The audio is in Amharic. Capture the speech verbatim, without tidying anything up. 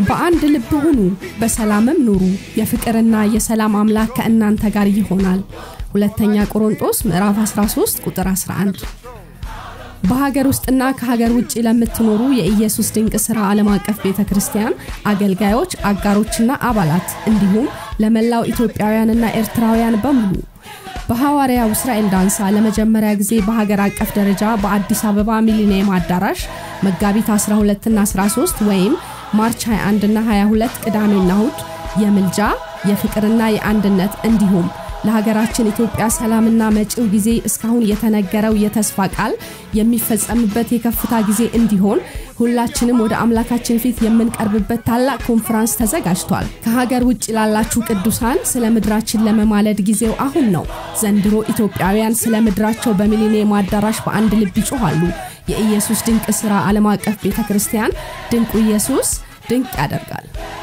በአንድ ልብ ሁኑ በሰላምም ኑሩ የፍቅርና የሰላም አምላክ ከእናንተ ጋር ይሆናል ሁለተኛ ቆሮንቶስ ምዕራፍ አስራ ሶስት ቁጥር አስራ አንድ በሀገር ውስጥና ከሀገር ውጭ ለምትኖሩ የኢየሱስ ድንቅ ሥራ ዓለም አቀፍ ቤተክርስቲያን አገልጋዮች አጋሮችና አባላት እንዲሁም ለመላው ኢትዮጵያውያንና ኤርትራውያን በሙሉ በሐዋርያው እስራኤል ዳንሳ ለመጀመሪያ ጊዜ በሀገር አቀፍ ደረጃ በአዲስ አበባ ሚሊኒየም አዳራሽ መጋቢት አስራ ሁለት እና አስራ ሶስት ወይም ማርች ሃያ አንድ እና ሃያ ሁለት ቅዳሜና እሁድ የምልጃ የፍቅርና የአንድነት እንዲሁም ለሀገራችን ኢትዮጵያ ሰላምና መጪው ጊዜ እስካሁን የተነገረው የተስፋ ቃል የሚፈጸምበት የከፍታ ጊዜ እንዲሆን ሁላችንም ወደ አምላካችን ፊት የምንቀርብበት ታላቅ ኮንፈረንስ ተዘጋጅቷል ከሀገር ውጭ ላላችሁ ቅዱሳን ስለ ምድራችን ለመማለድ ጊዜው አሁን ነው ዘንድሮ ኢትዮጵያውያን ስለ ምድራቸው በሚሊኒየም አዳራሽ በአንድ ልብ ይጮሃሉ የኢየሱስ ድንቅ ሥራ ዓለም አቀፍ ቤተክርስቲያን ድንቁ ኢየሱስ ድንቅ ያደርጋል